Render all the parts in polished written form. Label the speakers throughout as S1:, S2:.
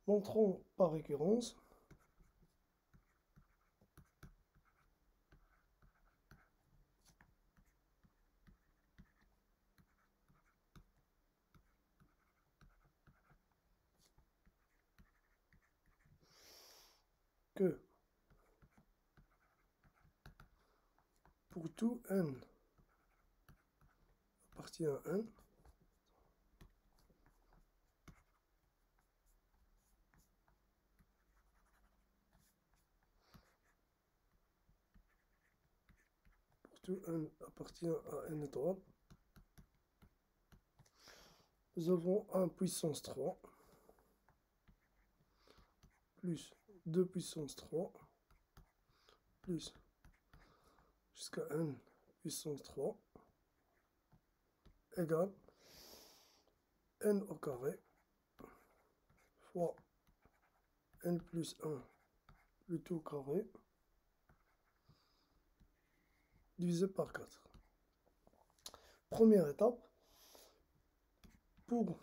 S1: Montrons par récurrence que pour tout n appartient à n, pour tout n appartient à n étoile, nous avons 1 puissance 3 plus 2 puissance 3 plus jusqu'à n puissance 3 égale n au carré fois n plus 1 le tout carré divisé par 4. Première étape, pour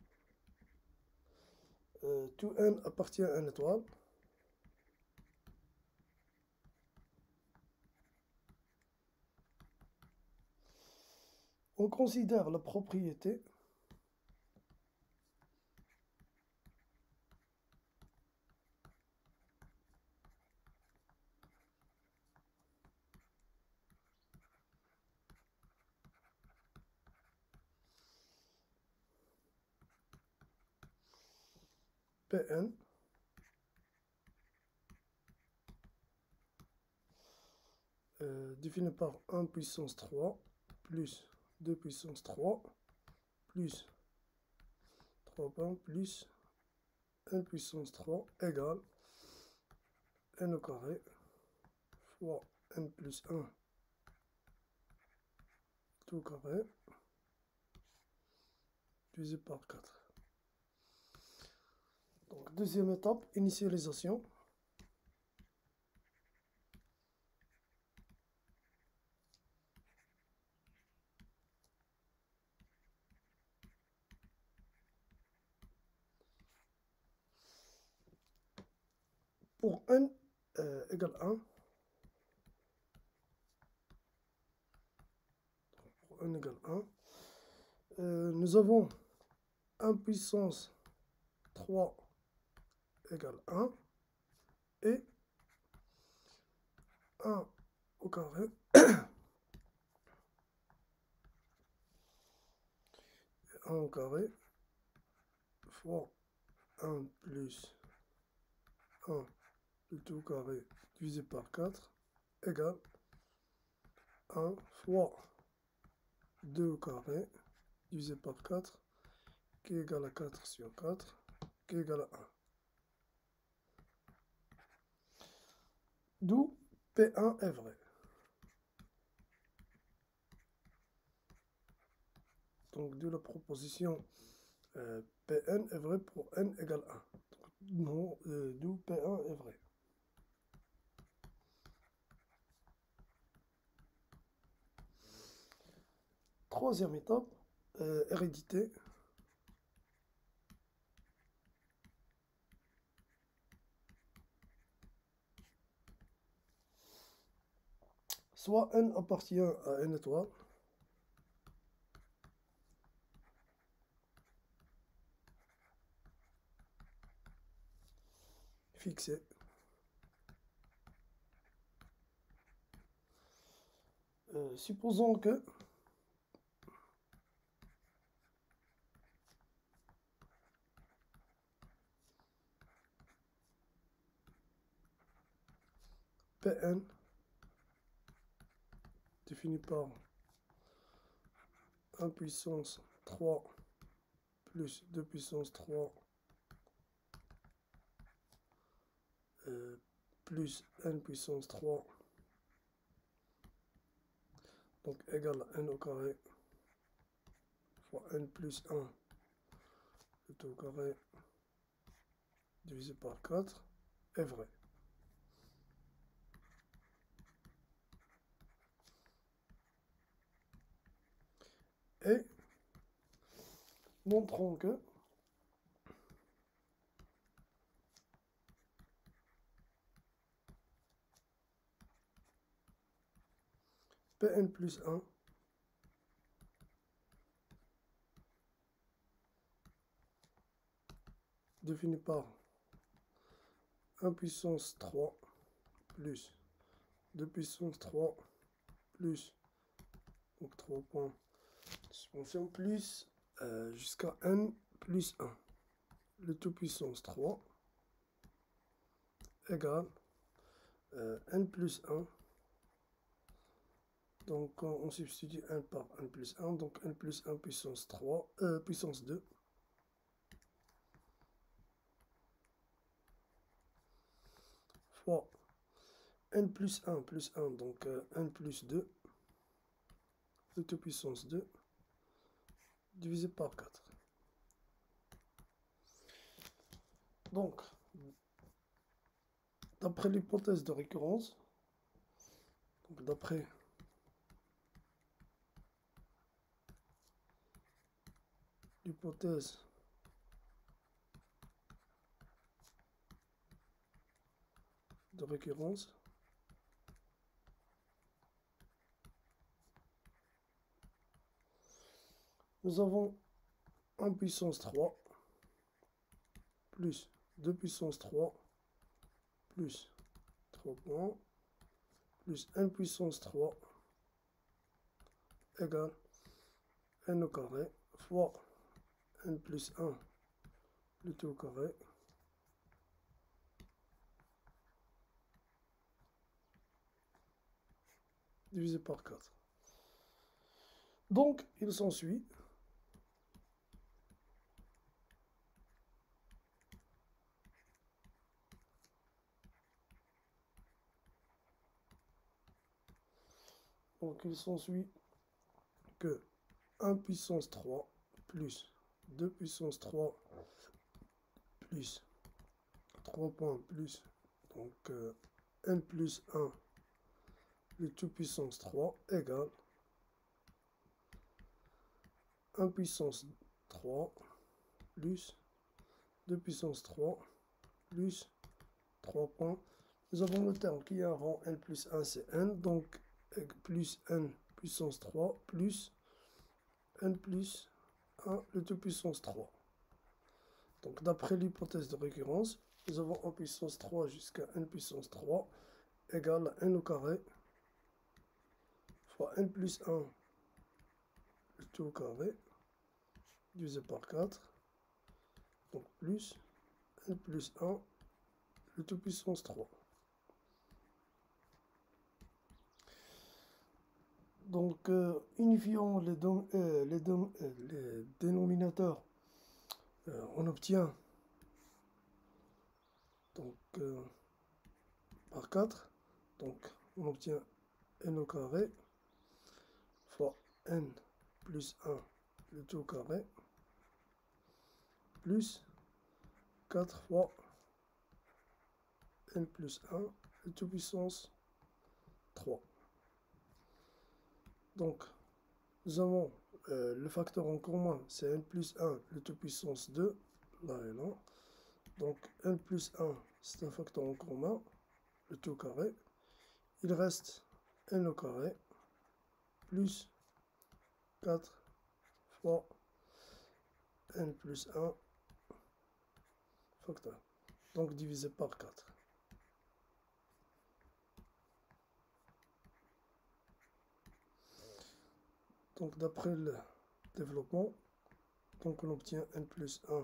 S1: tout n appartient à n étoile, on considère la propriété Pn définie par 1 puissance 3 plus 2 puissance 3 plus 3 points plus n puissance 3 égale n au carré fois n plus 1 tout carré divisé par 4. Donc, deuxième étape, initialisation. Pour n égale 1, pour n égale 1, nous avons 1 puissance 3 égale 1 et 1 au carré 1 au carré fois 1 plus 1 le tout carré divisé par 4 égale 1 fois 2 au carré divisé par 4 qui est égal à 4 sur 4 qui est égal à 1. D'où P1 est vrai. Donc, de la proposition Pn est vrai pour n égale 1. D'où P1 est vrai. Troisième étape, hérédité. Soit n appartient à n étoile, fixé. Supposons que Pn défini par 1 puissance 3 plus 2 puissance 3 plus n puissance 3 donc égale à n au carré fois n plus 1 le tout au carré divisé par 4 est vrai. Et montrons que Pn plus 1 défini par 1 puissance 3 plus 2 puissance 3 plus, donc 3 points suspension plus jusqu'à n plus 1. Le tout puissance 3 égale n plus 1. Donc on substitue 1 par n plus 1, donc n plus 1 puissance 3, puissance 2. Fois n plus 1 plus 1, donc n plus 2, le tout puissance 2, divisé par 4. Donc, d'après l'hypothèse de récurrence, donc d'après l'hypothèse de récurrence, nous avons 1 puissance 3 plus 2 puissance 3 plus 3 points plus n puissance 3 égale n au carré fois n plus 1 le tout au carré divisé par 4. Donc, il s'ensuit que 1 puissance 3 plus 2 puissance 3 plus 3 points plus donc n plus 1 le tout puissance 3 égale 1 puissance 3 plus 2 puissance 3 plus 3 points. Nous avons le terme qui a un rang n plus 1, c'est n, donc plus n puissance 3 plus n plus 1 le tout puissance 3. Donc d'après l'hypothèse de récurrence, nous avons 1 puissance 3 jusqu'à n puissance 3 égale à n au carré fois n plus 1 le tout au carré divisé par 4, donc plus n plus 1 le tout puissance 3. Donc unifiant les dénominateurs, on obtient donc par 4, donc on obtient n au carré fois n plus 1 le tout au carré plus 4 fois n plus 1 le tout puissance 3. Donc nous avons le facteur en commun, c'est n plus 1 le tout puissance 2, là et là. Donc n plus 1, c'est un facteur en commun, le tout au carré. Il reste n au carré plus 4 fois n plus 1 facteur. Donc divisé par 4. Donc d'après le développement, donc on obtient n plus 1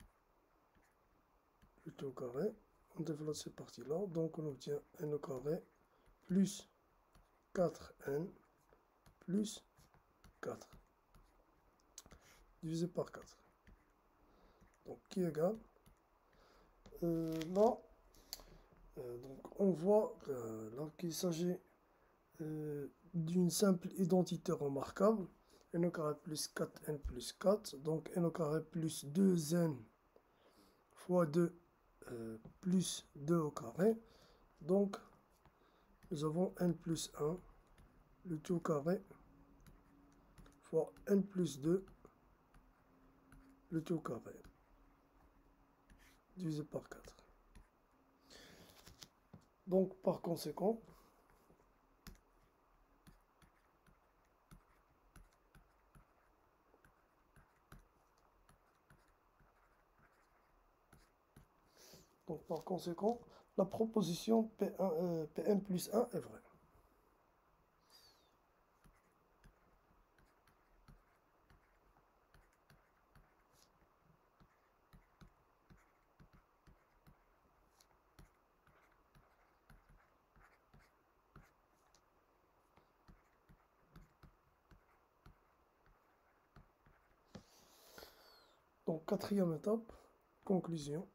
S1: le tout au carré. On développe cette partie-là, donc on obtient n au carré plus 4n plus 4 divisé par 4. Donc qui est égal là, donc on voit là qu'il s'agit d'une simple identité remarquable, n au carré plus 4n plus 4, donc n au carré plus 2n fois 2 plus 2 au carré, donc nous avons n plus 1 le tout au carré fois n plus 2 le tout au carré divisé par 4. Donc par conséquent, Donc par conséquent, la proposition Pn plus 1 est vraie. Donc quatrième étape, conclusion.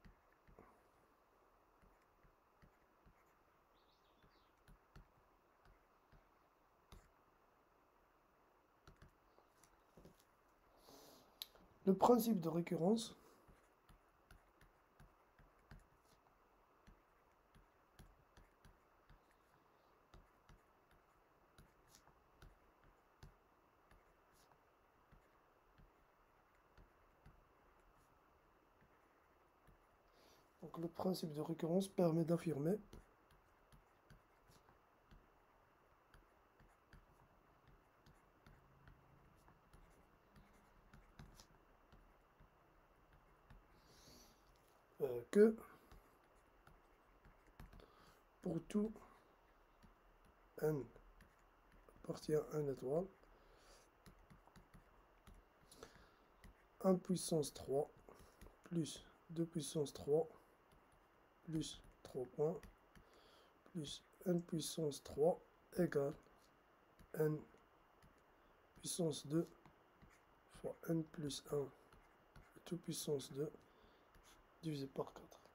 S1: Le principe de récurrence permet d'affirmer que pour tout n appartient à une étoile, 1 puissance 3 plus 2 puissance 3 plus 3 points plus n puissance 3 égale n puissance 2 fois n plus 1 tout puissance 2 divisé par 4.